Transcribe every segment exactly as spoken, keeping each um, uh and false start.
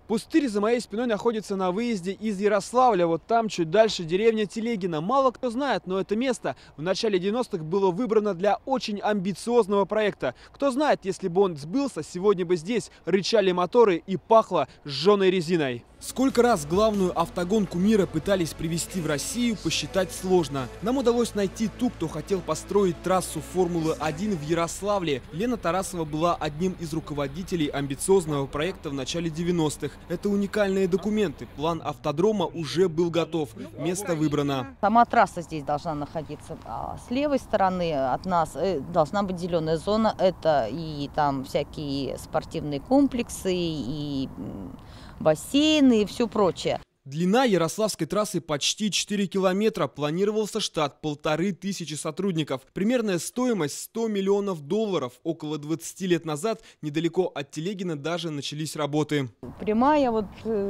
Пустырь за моей спиной находится на выезде из Ярославля. Вот там, чуть дальше, деревня Телегина. Мало кто знает, но это место в начале девяностых было выбрано для очень амбициозного проекта. Кто знает, если бы он сбылся, сегодня бы здесь рычали моторы и пахло сжженной резиной. Сколько раз главную автогонку мира пытались привезти в Россию, посчитать сложно. Нам удалось найти ту, кто хотел построить трассу Формулы один в Ярославле. Лена Тарасова была одним из руководителей амбициозного проекта в начале девяностых. Это уникальные документы. План автодрома уже был готов. Место выбрано. Сама трасса здесь должна находиться. А с левой стороны от нас должна быть зеленая зона. Это и там всякие спортивные комплексы, и бассейны, и все прочее. Длина ярославской трассы почти четыре километра. Планировался штат полторы тысячи сотрудников. Примерная стоимость сто миллионов долларов. Около двадцати лет назад недалеко от Телегина даже начались работы. Прямая, вот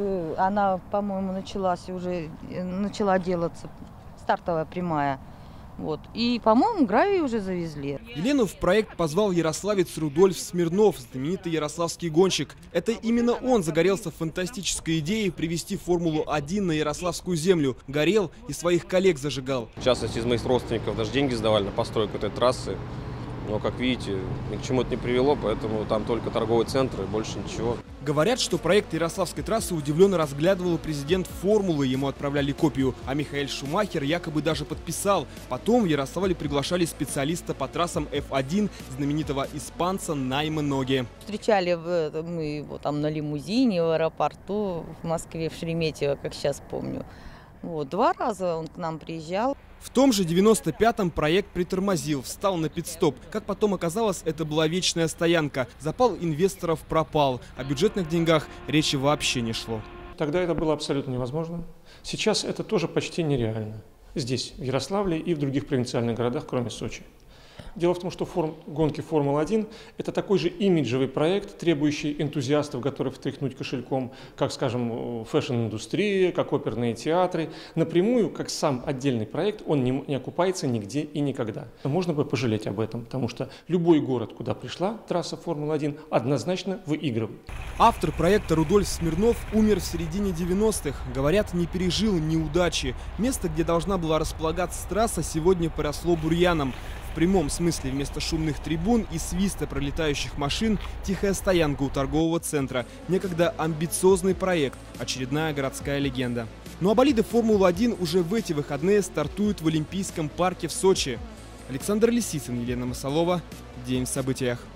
она, по-моему, началась уже, начала делаться, стартовая прямая. Вот. И, по-моему, гравий уже завезли. Елену в проект позвал ярославец Рудольф Смирнов, знаменитый ярославский гонщик. Это именно он загорелся фантастической идеей привезти Формулу один на ярославскую землю. Горел и своих коллег зажигал. В частности, из моих родственников даже деньги сдавали на постройку этой трассы. Но, как видите, ни к чему это не привело, поэтому там только торговые центры, больше ничего. Говорят, что проект Ярославской трассы удивленно разглядывал президент Формулы, ему отправляли копию, а Михаэль Шумахер якобы даже подписал. Потом в Ярославле приглашали специалиста по трассам эф один, знаменитого испанца Найма Ноги. Встречали мы его там на лимузине в аэропорту в Москве, в Шереметьево, как сейчас помню. Вот, два раза он к нам приезжал. В том же девяносто пятом проект притормозил, встал на пит-стоп. Как потом оказалось, это была вечная стоянка. Запал инвесторов пропал. О бюджетных деньгах речи вообще не шло. Тогда это было абсолютно невозможно. Сейчас это тоже почти нереально. Здесь, в Ярославле и в других провинциальных городах, кроме Сочи. Дело в том, что форм, гонки Формулы один – это такой же имиджевый проект, требующий энтузиастов, готовых встряхнуть кошельком, как, скажем, фэшн-индустрия, как оперные театры. Напрямую, как сам отдельный проект, он не, не окупается нигде и никогда. Можно бы пожалеть об этом, потому что любой город, куда пришла трасса Формулы один, однозначно выигрывает. Автор проекта Рудольф Смирнов умер в середине девяностых. Говорят, не пережил неудачи. Место, где должна была располагаться трасса, сегодня поросло бурьяном. В прямом смысле вместо шумных трибун и свиста пролетающих машин тихая стоянка у торгового центра. Некогда амбициозный проект, очередная городская легенда. Ну а болиды Формулы один уже в эти выходные стартуют в Олимпийском парке в Сочи. Александр Лисицын, Елена Масалова. День в событиях.